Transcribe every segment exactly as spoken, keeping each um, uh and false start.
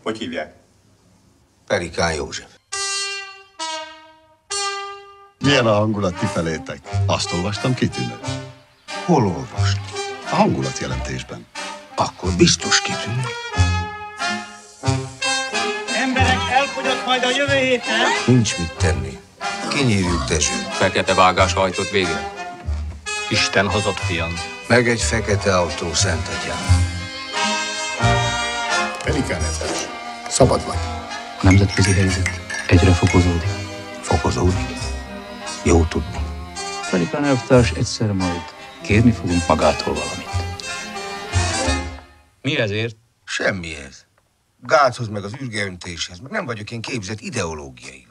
Hogy hívják? Pelikán József. Milyen a hangulat ti felétek? Azt olvastam, kitűnő. Hol olvast? A hangulatjelentésben. Akkor biztos kitűnő. Emberek, elfogyott majd a jövő héten. Nincs mit tenni. Kinyírjuk Dezsőt. Fekete vágás hajtott végre. Isten hozott fiam. Meg egy fekete autó Szentatyán. Pelikán ezres. Szabad vagy. A nemzetközi helyzet egyre fokozódik. Fokozódik. Jó tudni. Pelikán elvtárs egyszer majd kérni fogunk magától valamit. Mi ezért? Semmihez. Gáthoz meg az űrgeöntéshez, meg nem vagyok én képzett ideológiailag.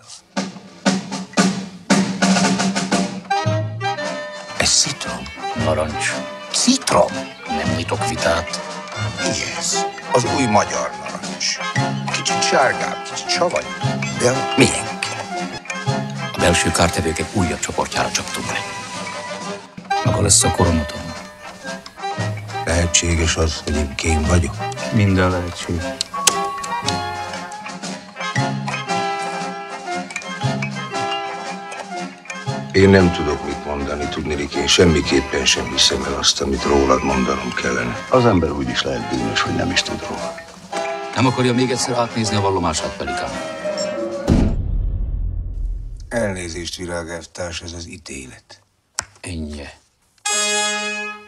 Ez citrom. Narancs. Citrom? Nem nyitok vitát. Mi ez? Az új magyar narancs. Kicsit sárgább, kicsit savany, de a miénk. A belső kártevők egy újabb csoportjára csaptunk le. Maga lesz a koronaton. Lehetséges az, hogy én kém vagyok? Minden lehetség. Én nem tudok mit mondani, tudnilik, én semmiképpen sem hiszem el azt, amit rólad mondanom kellene. Az ember úgy is lehet bűnös, hogy nem is tud róla. Nem akarja még egyszer átnézni a vallomását, Pelikán? Elnézést, virágelvtárs, ez az ítélet. Ennyi.